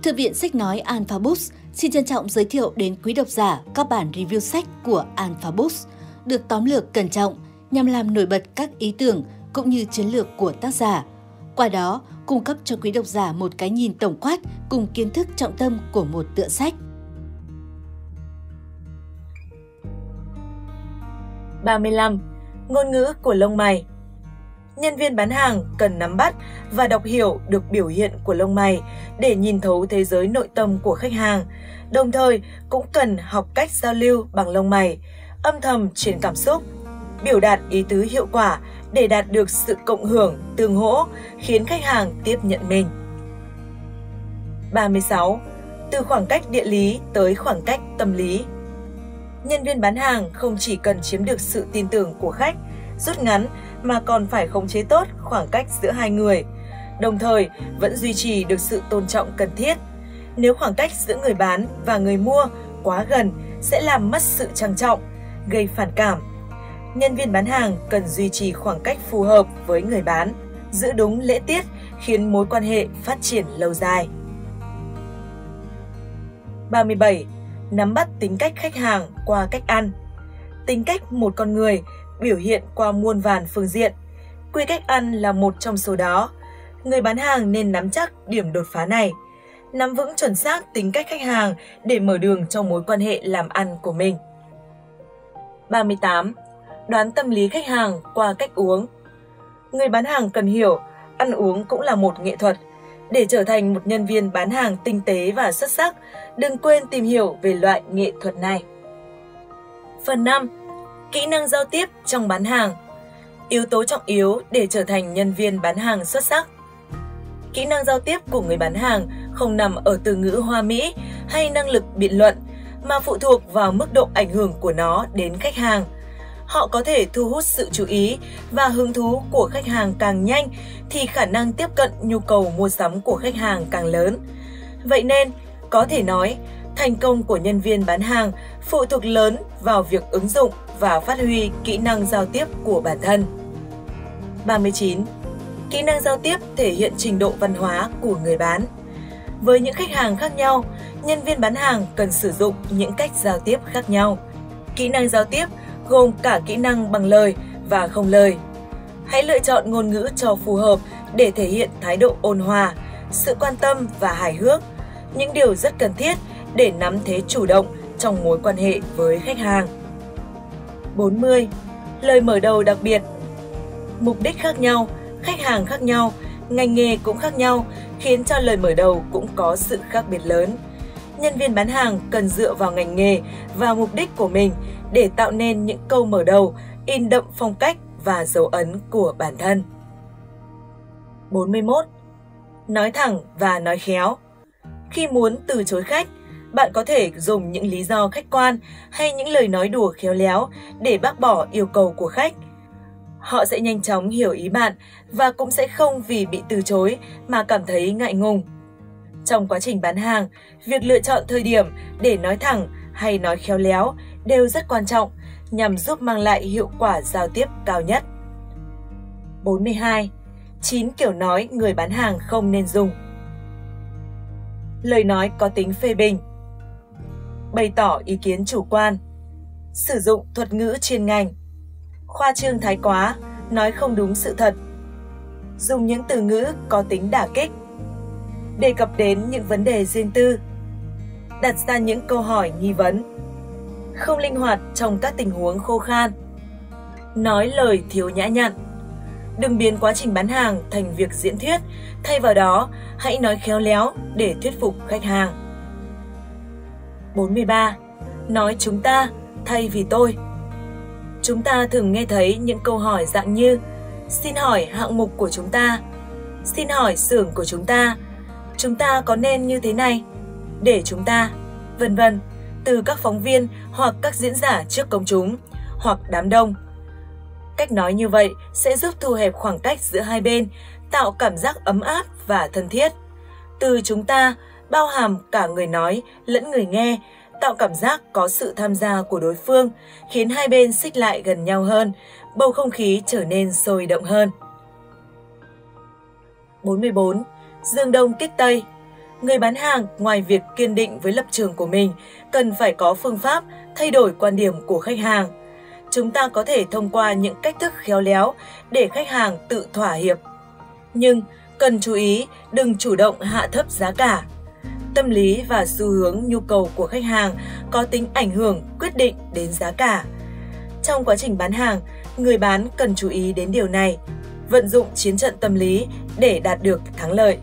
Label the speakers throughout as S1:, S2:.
S1: Thư viện sách nói Alpha Books xin trân trọng giới thiệu đến quý độc giả các bản review sách của Alpha Books, được tóm lược cẩn trọng nhằm làm nổi bật các ý tưởng cũng như chiến lược của tác giả. Qua đó, cung cấp cho quý độc giả một cái nhìn tổng quát cùng kiến thức trọng tâm của một tựa sách.
S2: 35. Ngôn ngữ của lông mày. Nhân viên bán hàng cần nắm bắt và đọc hiểu được biểu hiện của lông mày để nhìn thấu thế giới nội tâm của khách hàng, đồng thời cũng cần học cách giao lưu bằng lông mày, âm thầm truyền cảm xúc, biểu đạt ý tứ hiệu quả để đạt được sự cộng hưởng, tương hỗ, khiến khách hàng tiếp nhận mình. 36. Từ khoảng cách địa lý tới khoảng cách tâm lý. Nhân viên bán hàng không chỉ cần chiếm được sự tin tưởng của khách, rút ngắn mà còn phải khống chế tốt khoảng cách giữa hai người, đồng thời vẫn duy trì được sự tôn trọng cần thiết. Nếu khoảng cách giữa người bán và người mua quá gần sẽ làm mất sự trang trọng, gây phản cảm. Nhân viên bán hàng cần duy trì khoảng cách phù hợp với người bán, giữ đúng lễ tiết khiến mối quan hệ phát triển lâu dài. 37. Nắm bắt tính cách khách hàng qua cách ăn. Tính cách một con người biểu hiện qua muôn vàn phương diện. Quy cách ăn là một trong số đó. Người bán hàng nên nắm chắc điểm đột phá này, nắm vững chuẩn xác tính cách khách hàng để mở đường cho mối quan hệ làm ăn của mình. 38. Đoán tâm lý khách hàng qua cách uống. Người bán hàng cần hiểu, ăn uống cũng là một nghệ thuật. Để trở thành một nhân viên bán hàng tinh tế và xuất sắc, đừng quên tìm hiểu về loại nghệ thuật này. Phần 5. Kỹ năng giao tiếp trong bán hàng. Yếu tố trọng yếu để trở thành nhân viên bán hàng xuất sắc. Kỹ năng giao tiếp của người bán hàng không nằm ở từ ngữ hoa mỹ hay năng lực biện luận, mà phụ thuộc vào mức độ ảnh hưởng của nó đến khách hàng. Họ có thể thu hút sự chú ý và hứng thú của khách hàng càng nhanh thì khả năng tiếp cận nhu cầu mua sắm của khách hàng càng lớn. Vậy nên, có thể nói, thành công của nhân viên bán hàng phụ thuộc lớn vào việc ứng dụng và phát huy kỹ năng giao tiếp của bản thân. 39. Kỹ năng giao tiếp thể hiện trình độ văn hóa của người bán. Với những khách hàng khác nhau, nhân viên bán hàng cần sử dụng những cách giao tiếp khác nhau. Kỹ năng giao tiếp gồm cả kỹ năng bằng lời và không lời. Hãy lựa chọn ngôn ngữ cho phù hợp để thể hiện thái độ ôn hòa, sự quan tâm và hài hước, những điều rất cần thiết để nắm thế chủ động trong mối quan hệ với khách hàng. 40. Lời mở đầu đặc biệt. Mục đích khác nhau, khách hàng khác nhau, ngành nghề cũng khác nhau, khiến cho lời mở đầu cũng có sự khác biệt lớn. Nhân viên bán hàng cần dựa vào ngành nghề và mục đích của mình để tạo nên những câu mở đầu in đậm phong cách và dấu ấn của bản thân. 41. Nói thẳng và nói khéo. Khi muốn từ chối khách, bạn có thể dùng những lý do khách quan hay những lời nói đùa khéo léo để bác bỏ yêu cầu của khách. Họ sẽ nhanh chóng hiểu ý bạn và cũng sẽ không vì bị từ chối mà cảm thấy ngại ngùng. Trong quá trình bán hàng, việc lựa chọn thời điểm để nói thẳng hay nói khéo léo đều rất quan trọng nhằm giúp mang lại hiệu quả giao tiếp cao nhất. 42. 9 kiểu nói người bán hàng không nên dùng. Lời nói có tính phê bình. Bày tỏ ý kiến chủ quan. Sử dụng thuật ngữ chuyên ngành. Khoa trương thái quá, nói không đúng sự thật. Dùng những từ ngữ có tính đả kích. Đề cập đến những vấn đề riêng tư. Đặt ra những câu hỏi nghi vấn. Không linh hoạt trong các tình huống khô khan. Nói lời thiếu nhã nhặn. Đừng biến quá trình bán hàng thành việc diễn thuyết, thay vào đó hãy nói khéo léo để thuyết phục khách hàng. 43. Nói chúng ta thay vì tôi. Chúng ta thường nghe thấy những câu hỏi dạng như: xin hỏi hạng mục của chúng ta, xin hỏi xưởng của chúng ta có nên như thế này, để chúng ta, vân vân, từ các phóng viên hoặc các diễn giả trước công chúng, hoặc đám đông. Cách nói như vậy sẽ giúp thu hẹp khoảng cách giữa hai bên, tạo cảm giác ấm áp và thân thiết. Từ chúng ta bao hàm cả người nói lẫn người nghe, tạo cảm giác có sự tham gia của đối phương, khiến hai bên xích lại gần nhau hơn, bầu không khí trở nên sôi động hơn. 44. Dương Đông kích Tây. Người bán hàng ngoài việc kiên định với lập trường của mình, cần phải có phương pháp thay đổi quan điểm của khách hàng. Chúng ta có thể thông qua những cách thức khéo léo để khách hàng tự thỏa hiệp. Nhưng cần chú ý đừng chủ động hạ thấp giá cả. Tâm lý và xu hướng nhu cầu của khách hàng có tính ảnh hưởng quyết định đến giá cả. Trong quá trình bán hàng, người bán cần chú ý đến điều này, vận dụng chiến trận tâm lý để đạt được thắng lợi.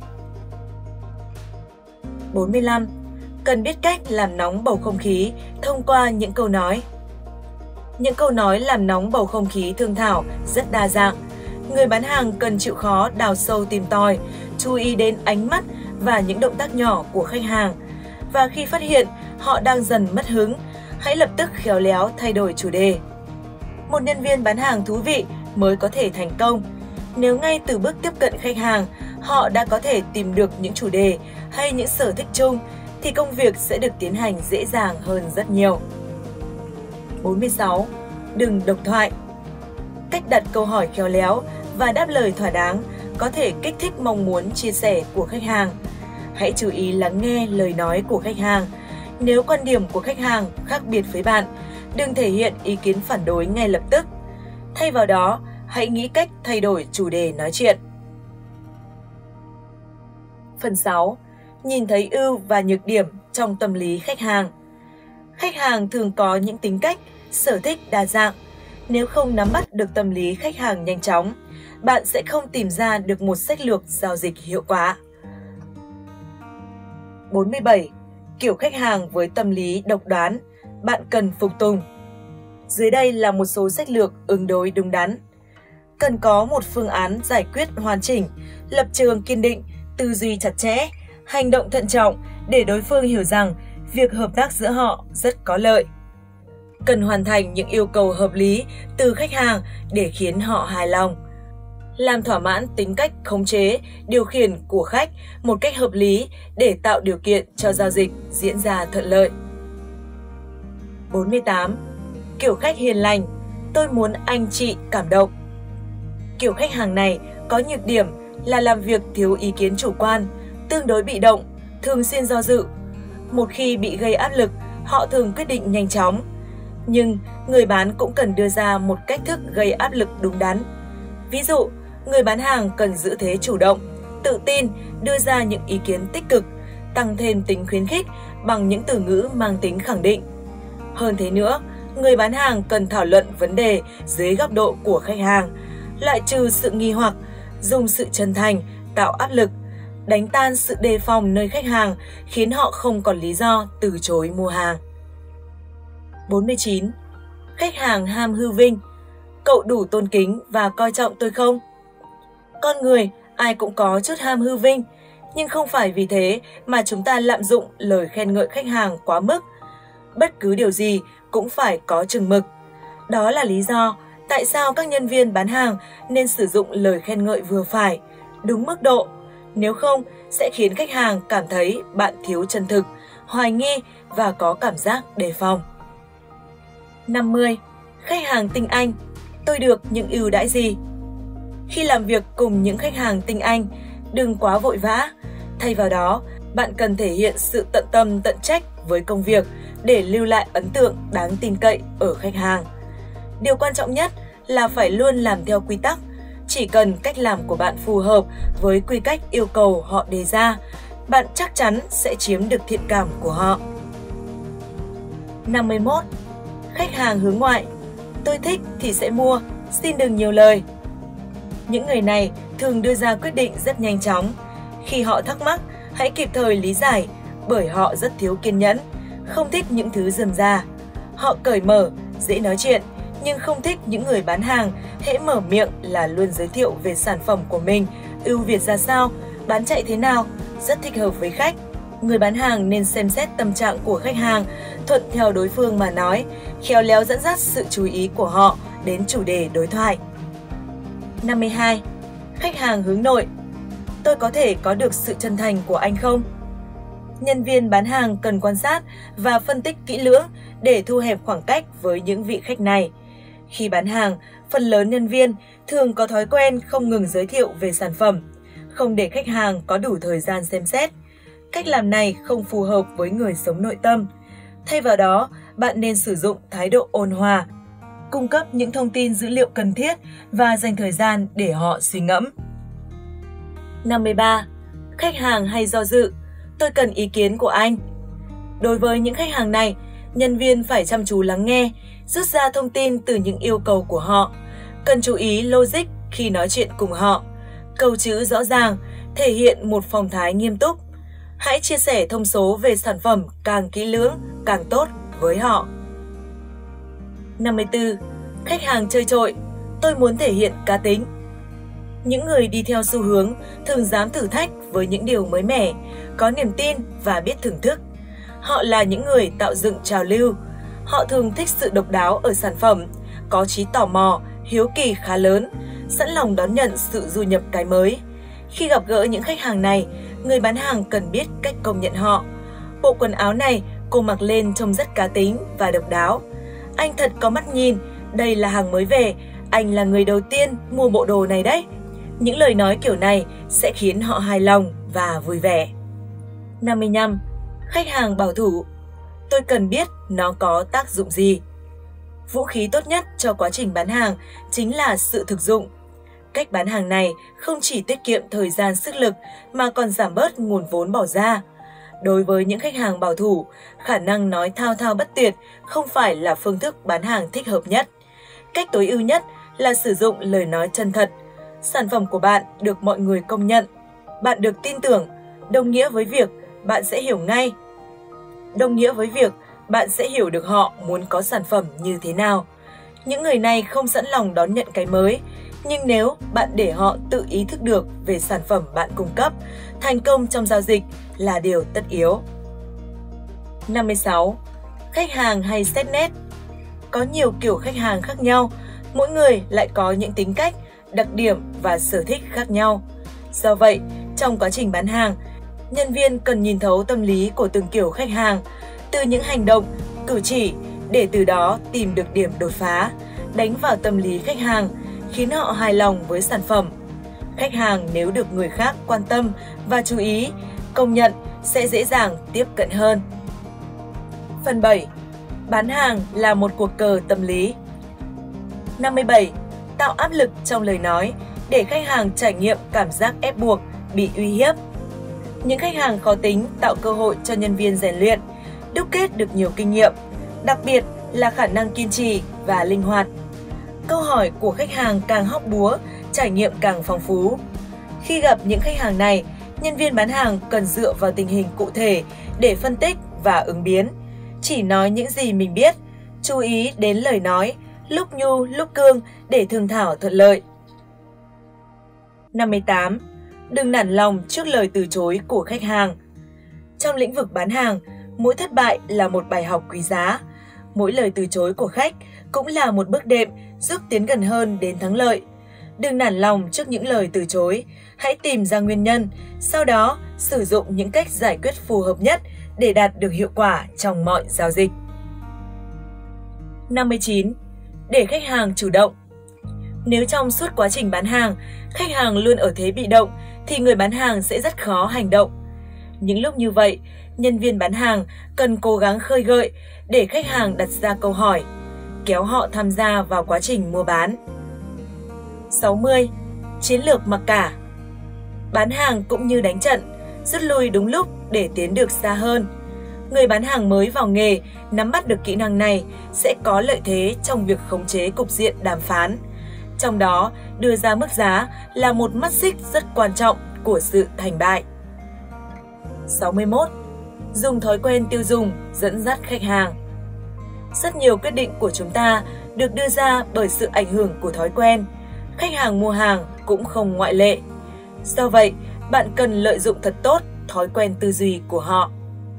S2: 45. Cần biết cách làm nóng bầu không khí thông qua những câu nói. Những câu nói làm nóng bầu không khí thương thảo rất đa dạng. Người bán hàng cần chịu khó đào sâu tìm tòi, chú ý đến ánh mắt và những động tác nhỏ của khách hàng. Và khi phát hiện họ đang dần mất hứng, hãy lập tức khéo léo thay đổi chủ đề. Một nhân viên bán hàng thú vị mới có thể thành công. Nếu ngay từ bước tiếp cận khách hàng, họ đã có thể tìm được những chủ đề hay những sở thích chung, thì công việc sẽ được tiến hành dễ dàng hơn rất nhiều. 46. Đừng độc thoại. Cách đặt câu hỏi khéo léo và đáp lời thỏa đáng có thể kích thích mong muốn chia sẻ của khách hàng. Hãy chú ý lắng nghe lời nói của khách hàng. Nếu quan điểm của khách hàng khác biệt với bạn, đừng thể hiện ý kiến phản đối ngay lập tức. Thay vào đó, hãy nghĩ cách thay đổi chủ đề nói chuyện. Phần 6. Nhìn thấy ưu và nhược điểm trong tâm lý khách hàng. Khách hàng thường có những tính cách, sở thích đa dạng. Nếu không nắm bắt được tâm lý khách hàng nhanh chóng, bạn sẽ không tìm ra được một sách lược giao dịch hiệu quả. 47. Kiểu khách hàng với tâm lý độc đoán, bạn cần phục tùng. Dưới đây là một số sách lược ứng đối đúng đắn. Cần có một phương án giải quyết hoàn chỉnh, lập trường kiên định, tư duy chặt chẽ, hành động thận trọng để đối phương hiểu rằng việc hợp tác giữa họ rất có lợi. Cần hoàn thành những yêu cầu hợp lý từ khách hàng để khiến họ hài lòng. Làm thỏa mãn tính cách khống chế, điều khiển của khách một cách hợp lý để tạo điều kiện cho giao dịch diễn ra thuận lợi. 48. Kiểu khách hiền lành, tôi muốn anh chị cảm động. Kiểu khách hàng này có nhược điểm là làm việc thiếu ý kiến chủ quan, tương đối bị động, thường xuyên do dự. Một khi bị gây áp lực, họ thường quyết định nhanh chóng. Nhưng người bán cũng cần đưa ra một cách thức gây áp lực đúng đắn. Ví dụ, người bán hàng cần giữ thế chủ động, tự tin, đưa ra những ý kiến tích cực, tăng thêm tính khuyến khích bằng những từ ngữ mang tính khẳng định. Hơn thế nữa, người bán hàng cần thảo luận vấn đề dưới góc độ của khách hàng, loại trừ sự nghi hoặc, dùng sự chân thành, tạo áp lực, đánh tan sự đề phòng nơi khách hàng, khiến họ không còn lý do từ chối mua hàng. 49. Khách hàng ham hư vinh, cậu đủ tôn kính và coi trọng tôi không? Con người ai cũng có chút ham hư vinh, nhưng không phải vì thế mà chúng ta lạm dụng lời khen ngợi khách hàng quá mức. Bất cứ điều gì cũng phải có chừng mực. Đó là lý do tại sao các nhân viên bán hàng nên sử dụng lời khen ngợi vừa phải, đúng mức độ. Nếu không, sẽ khiến khách hàng cảm thấy bạn thiếu chân thực, hoài nghi và có cảm giác đề phòng. 50. Khách hàng tinh anh, tôi được những ưu đãi gì? Khi làm việc cùng những khách hàng tinh anh, đừng quá vội vã. Thay vào đó, bạn cần thể hiện sự tận tâm tận trách với công việc để lưu lại ấn tượng đáng tin cậy ở khách hàng. Điều quan trọng nhất là phải luôn làm theo quy tắc. Chỉ cần cách làm của bạn phù hợp với quy cách yêu cầu họ đề ra, bạn chắc chắn sẽ chiếm được thiện cảm của họ. 51. Khách hàng hướng ngoại, tôi thích thì sẽ mua, xin đừng nhiều lời. Những người này thường đưa ra quyết định rất nhanh chóng. Khi họ thắc mắc, hãy kịp thời lý giải, bởi họ rất thiếu kiên nhẫn, không thích những thứ rườm rà. Họ cởi mở, dễ nói chuyện, nhưng không thích những người bán hàng hễ mở miệng là luôn giới thiệu về sản phẩm của mình, ưu việt ra sao, bán chạy thế nào, rất thích hợp với khách. Người bán hàng nên xem xét tâm trạng của khách hàng, thuận theo đối phương mà nói, khéo léo dẫn dắt sự chú ý của họ đến chủ đề đối thoại. 52. Khách hàng hướng nội, tôi có thể có được sự chân thành của anh không? Nhân viên bán hàng cần quan sát và phân tích kỹ lưỡng để thu hẹp khoảng cách với những vị khách này. Khi bán hàng, phần lớn nhân viên thường có thói quen không ngừng giới thiệu về sản phẩm, không để khách hàng có đủ thời gian xem xét. Cách làm này không phù hợp với người sống nội tâm. Thay vào đó, bạn nên sử dụng thái độ ôn hòa, cung cấp những thông tin dữ liệu cần thiết và dành thời gian để họ suy ngẫm. 53. Khách hàng hay do dự, tôi cần ý kiến của anh. Đối với những khách hàng này, nhân viên phải chăm chú lắng nghe, rút ra thông tin từ những yêu cầu của họ. Cần chú ý logic khi nói chuyện cùng họ. Câu chữ rõ ràng, thể hiện một phong thái nghiêm túc. Hãy chia sẻ thông số về sản phẩm càng kỹ lưỡng, càng tốt với họ. 54. Khách hàng chơi trội, tôi muốn thể hiện cá tính. Những người đi theo xu hướng thường dám thử thách với những điều mới mẻ, có niềm tin và biết thưởng thức. Họ là những người tạo dựng trào lưu. Họ thường thích sự độc đáo ở sản phẩm, có trí tò mò, hiếu kỳ khá lớn, sẵn lòng đón nhận sự du nhập cái mới. Khi gặp gỡ những khách hàng này, người bán hàng cần biết cách công nhận họ. Bộ quần áo này cô mặc lên trông rất cá tính và độc đáo. Anh thật có mắt nhìn, đây là hàng mới về, anh là người đầu tiên mua bộ đồ này đấy. Những lời nói kiểu này sẽ khiến họ hài lòng và vui vẻ. 55. Khách hàng bảo thủ, tôi cần biết nó có tác dụng gì. Vũ khí tốt nhất cho quá trình bán hàng chính là sự thực dụng. Cách bán hàng này không chỉ tiết kiệm thời gian sức lực mà còn giảm bớt nguồn vốn bỏ ra. Đối với những khách hàng bảo thủ, khả năng nói thao thao bất tuyệt không phải là phương thức bán hàng thích hợp nhất. Cách tối ưu nhất là sử dụng lời nói chân thật. Sản phẩm của bạn được mọi người công nhận, bạn được tin tưởng, đồng nghĩa với việc bạn sẽ hiểu được họ muốn có sản phẩm như thế nào. Những người này không sẵn lòng đón nhận cái mới, nhưng nếu bạn để họ tự ý thức được về sản phẩm bạn cung cấp, thành công trong giao dịch là điều tất yếu. 56. Khách hàng hay xét nét. Có nhiều kiểu khách hàng khác nhau, mỗi người lại có những tính cách, đặc điểm và sở thích khác nhau. Do vậy, trong quá trình bán hàng, nhân viên cần nhìn thấu tâm lý của từng kiểu khách hàng, từ những hành động, cử chỉ để từ đó tìm được điểm đột phá, đánh vào tâm lý khách hàng, khiến họ hài lòng với sản phẩm. Khách hàng nếu được người khác quan tâm và chú ý, công nhận sẽ dễ dàng tiếp cận hơn. Phần 7. Bán hàng là một cuộc cờ tâm lý. 57. Tạo áp lực trong lời nói để khách hàng trải nghiệm cảm giác ép buộc, bị uy hiếp. Những khách hàng khó tính tạo cơ hội cho nhân viên rèn luyện, đúc kết được nhiều kinh nghiệm, đặc biệt là khả năng kiên trì và linh hoạt. Câu hỏi của khách hàng càng hóc búa, trải nghiệm càng phong phú. Khi gặp những khách hàng này, nhân viên bán hàng cần dựa vào tình hình cụ thể để phân tích và ứng biến. Chỉ nói những gì mình biết, chú ý đến lời nói, lúc nhu lúc cương để thương thảo thuận lợi. 58. Đừng nản lòng trước lời từ chối của khách hàng. Trong lĩnh vực bán hàng, mỗi thất bại là một bài học quý giá. Mỗi lời từ chối của khách cũng là một bước đệm giúp tiến gần hơn đến thắng lợi. Đừng nản lòng trước những lời từ chối, hãy tìm ra nguyên nhân, sau đó sử dụng những cách giải quyết phù hợp nhất để đạt được hiệu quả trong mọi giao dịch. 59. Để khách hàng chủ động. Nếu trong suốt quá trình bán hàng, khách hàng luôn ở thế bị động, thì người bán hàng sẽ rất khó hành động. Những lúc như vậy, nhân viên bán hàng cần cố gắng khơi gợi để khách hàng đặt ra câu hỏi, kéo họ tham gia vào quá trình mua bán. 60. Chiến lược mặc cả. Bán hàng cũng như đánh trận, rút lui đúng lúc để tiến được xa hơn. Người bán hàng mới vào nghề nắm bắt được kỹ năng này sẽ có lợi thế trong việc khống chế cục diện đàm phán. Trong đó, đưa ra mức giá là một mắt xích rất quan trọng của sự thành bại. 61. Dùng thói quen tiêu dùng dẫn dắt khách hàng. Rất nhiều quyết định của chúng ta được đưa ra bởi sự ảnh hưởng của thói quen. Khách hàng mua hàng cũng không ngoại lệ. Do vậy, bạn cần lợi dụng thật tốt thói quen tư duy của họ.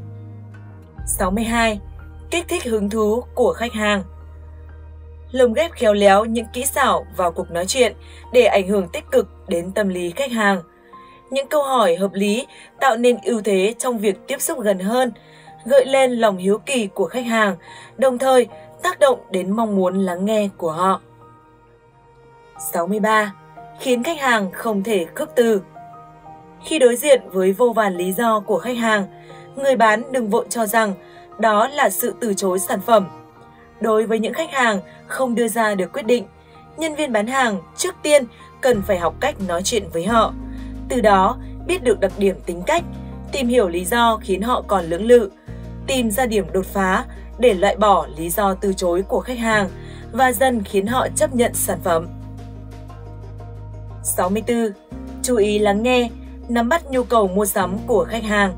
S2: 62. Kích thích hứng thú của khách hàng. Lồng ghép khéo léo những kỹ xảo vào cuộc nói chuyện để ảnh hưởng tích cực đến tâm lý khách hàng. Những câu hỏi hợp lý tạo nên ưu thế trong việc tiếp xúc gần hơn, gợi lên lòng hiếu kỳ của khách hàng, đồng thời tác động đến mong muốn lắng nghe của họ. 63. Khiến khách hàng không thể khước từ. Khi đối diện với vô vàn lý do của khách hàng, người bán đừng vội cho rằng đó là sự từ chối sản phẩm. Đối với những khách hàng không đưa ra được quyết định, nhân viên bán hàng trước tiên cần phải học cách nói chuyện với họ. Từ đó, biết được đặc điểm tính cách, tìm hiểu lý do khiến họ còn lưỡng lự, tìm ra điểm đột phá để loại bỏ lý do từ chối của khách hàng và dần khiến họ chấp nhận sản phẩm. 64. Chú ý lắng nghe, nắm bắt nhu cầu mua sắm của khách hàng.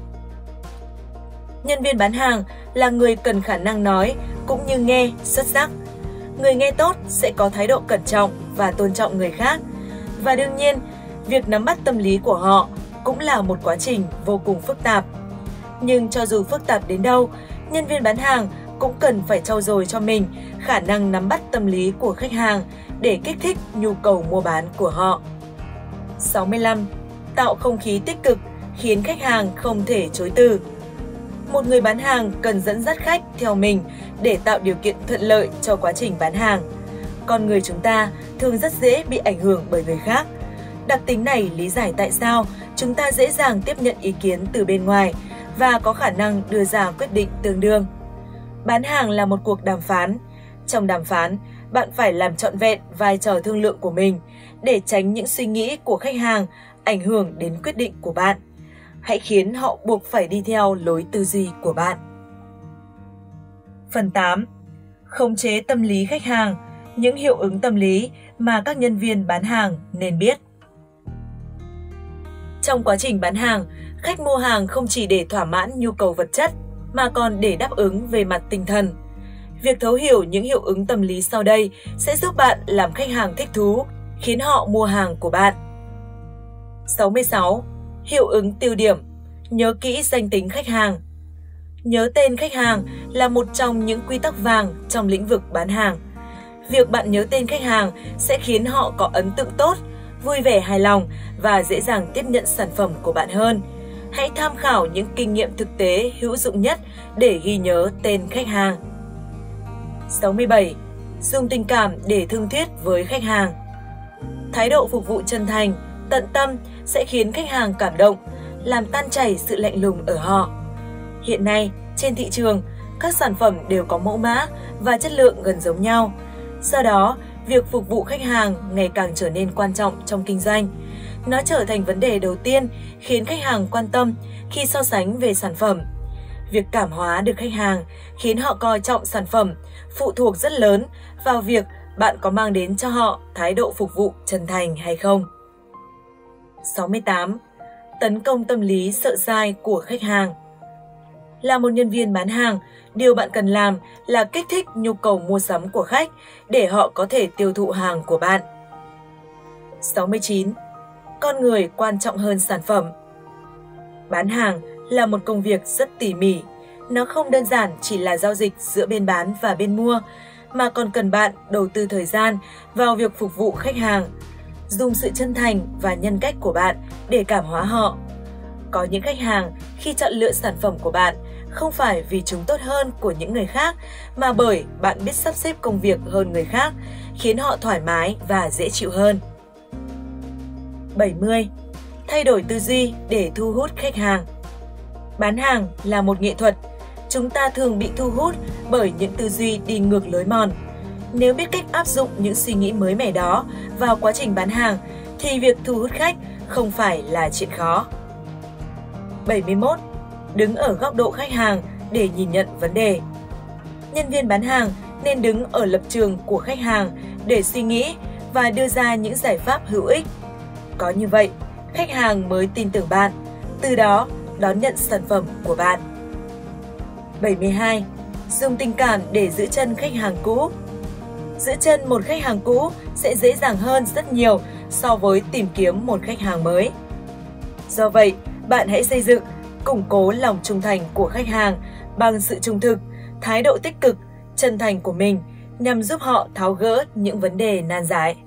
S2: Nhân viên bán hàng là người cần khả năng nói cũng như nghe xuất sắc. Người nghe tốt sẽ có thái độ cẩn trọng và tôn trọng người khác. Và đương nhiên, việc nắm bắt tâm lý của họ cũng là một quá trình vô cùng phức tạp. Nhưng cho dù phức tạp đến đâu, nhân viên bán hàng cũng cần phải trau dồi cho mình khả năng nắm bắt tâm lý của khách hàng để kích thích nhu cầu mua bán của họ. 65. Tạo không khí tích cực khiến khách hàng không thể chối từ. Một người bán hàng cần dẫn dắt khách theo mình để tạo điều kiện thuận lợi cho quá trình bán hàng. Con người chúng ta thường rất dễ bị ảnh hưởng bởi người khác. Đặc tính này lý giải tại sao chúng ta dễ dàng tiếp nhận ý kiến từ bên ngoài và có khả năng đưa ra quyết định tương đương. Bán hàng là một cuộc đàm phán. Trong đàm phán, bạn phải làm trọn vẹn vai trò thương lượng của mình để tránh những suy nghĩ của khách hàng ảnh hưởng đến quyết định của bạn. Hãy khiến họ buộc phải đi theo lối tư duy của bạn. Phần 8. Khống chế tâm lý khách hàng, những hiệu ứng tâm lý mà các nhân viên bán hàng nên biết. Trong quá trình bán hàng, khách mua hàng không chỉ để thỏa mãn nhu cầu vật chất mà còn để đáp ứng về mặt tinh thần. Việc thấu hiểu những hiệu ứng tâm lý sau đây sẽ giúp bạn làm khách hàng thích thú, khiến họ mua hàng của bạn. 66. Hiệu ứng tiêu điểm. Nhớ kỹ danh tính khách hàng. Nhớ tên khách hàng là một trong những quy tắc vàng trong lĩnh vực bán hàng. Việc bạn nhớ tên khách hàng sẽ khiến họ có ấn tượng tốt, vui vẻ hài lòng và dễ dàng tiếp nhận sản phẩm của bạn hơn. Hãy tham khảo những kinh nghiệm thực tế hữu dụng nhất để ghi nhớ tên khách hàng. 67. Dùng tình cảm để thương thuyết với khách hàng. Thái độ phục vụ chân thành, tận tâm sẽ khiến khách hàng cảm động, làm tan chảy sự lạnh lùng ở họ. Hiện nay, trên thị trường, các sản phẩm đều có mẫu mã và chất lượng gần giống nhau. Do đó, việc phục vụ khách hàng ngày càng trở nên quan trọng trong kinh doanh. Nó trở thành vấn đề đầu tiên khiến khách hàng quan tâm khi so sánh về sản phẩm. Việc cảm hóa được khách hàng khiến họ coi trọng sản phẩm phụ thuộc rất lớn vào việc bạn có mang đến cho họ thái độ phục vụ chân thành hay không. 68. Tấn công tâm lý sợ sai của khách hàng. Là một nhân viên bán hàng, điều bạn cần làm là kích thích nhu cầu mua sắm của khách để họ có thể tiêu thụ hàng của bạn. 69. Con người quan trọng hơn sản phẩm. Bán hàng là một công việc rất tỉ mỉ. Nó không đơn giản chỉ là giao dịch giữa bên bán và bên mua, mà còn cần bạn đầu tư thời gian vào việc phục vụ khách hàng. Dùng sự chân thành và nhân cách của bạn để cảm hóa họ. Có những khách hàng khi chọn lựa sản phẩm của bạn không phải vì chúng tốt hơn của những người khác, mà bởi bạn biết sắp xếp công việc hơn người khác, khiến họ thoải mái và dễ chịu hơn. 70. Thay đổi tư duy để thu hút khách hàng. Bán hàng là một nghệ thuật. Chúng ta thường bị thu hút bởi những tư duy đi ngược lối mòn. Nếu biết cách áp dụng những suy nghĩ mới mẻ đó vào quá trình bán hàng, thì việc thu hút khách không phải là chuyện khó. 71. Đứng ở góc độ khách hàng để nhìn nhận vấn đề. Nhân viên bán hàng nên đứng ở lập trường của khách hàng để suy nghĩ và đưa ra những giải pháp hữu ích. Có như vậy, khách hàng mới tin tưởng bạn, từ đó đón nhận sản phẩm của bạn. 72. Dùng tình cảm để giữ chân khách hàng cũ. Giữ chân một khách hàng cũ sẽ dễ dàng hơn rất nhiều so với tìm kiếm một khách hàng mới. Do vậy, bạn hãy xây dựng, củng cố lòng trung thành của khách hàng bằng sự trung thực, thái độ tích cực, chân thành của mình nhằm giúp họ tháo gỡ những vấn đề nan giải.